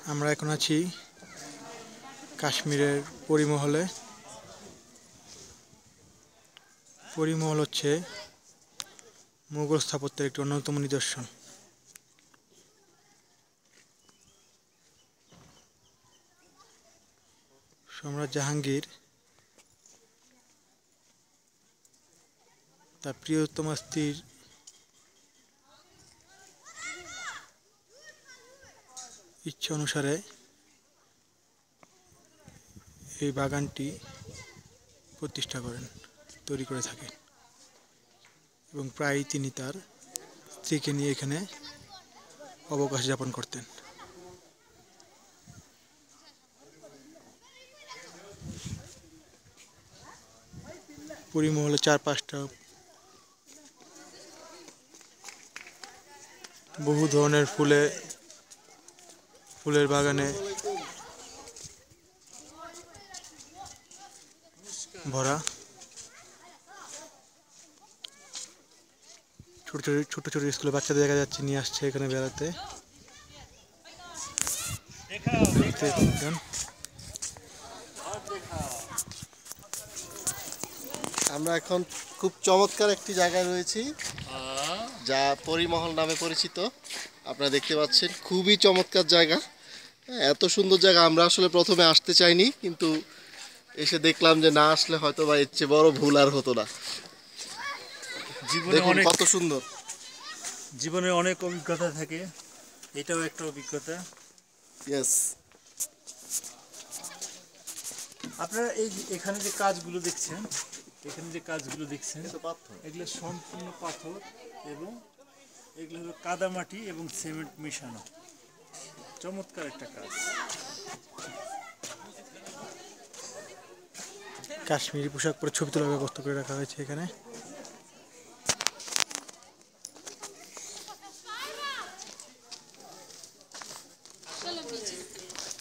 আমরা এখন আছি কাশ্মীরের পরি মহলে। পরি মহল হচ্ছে মুঘল স্থাপত্যের একটি অন্যতম নিদর্শন। সম্রাট জাহাঙ্গীর তার প্রিয়তমা স্ত্রীর ইচ্ছা অনুসারে এই বাগানটি প্রতিষ্ঠা করেন, তৈরি করে থাকেন এবং প্রায়ই তিনি তার স্ত্রীকে নিয়ে এখানে অবকাশ যাপন করতেন। পরি মহলে ৪-৫টা বহু ধরনের ফুলের বাগানে ভরা। ছোট ছোট স্কুলে বাচ্চাদের দেখা যাচ্ছে, নিয়ে আসছে এখানে বেড়াতে। আমরা এখন খুব চমৎকার একটি জায়গায় রয়েছি, যা পরি মহল নামে পরিচিত। আপনারা দেখতে পাচ্ছেন, খুবই চমৎকার জায়গা। এত সুন্দর জায়গা আমরা আসলে প্রথমে আসতে চাইনি, কিন্তু এসে দেখলাম যে না আসলে হয়তো বা এর চেয়ে বড় ভুল আর হতো না। দেখুন কত সুন্দর। জীবনে অনেক অভিজ্ঞতা থাকে, এটাও একটা অভিজ্ঞতা। ইয়েস। আপনারা এখানে যে কাজগুলো দেখছেন, এগুলো সম্পূর্ণ পাথর এবং এগুলো হলো কাদামাটি এবং সিমেন্ট মেশানো। চমৎকার একটা কাজ। কাশ্মীরি পোশাক পরে ছবি তোলার ব্যবস্থা করে রাখা হয়েছে এখানে।